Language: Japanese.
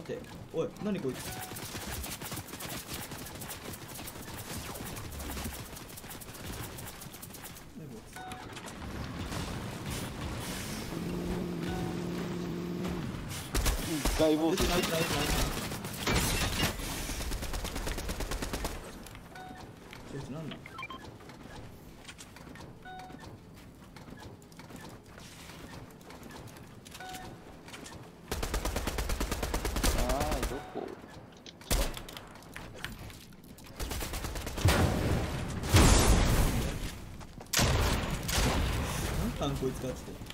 待て、おい、何こいつ。何こいつ。 外房ナイスナイスナイスナイス。こいつなんだ。 どこ何タンこいつかって。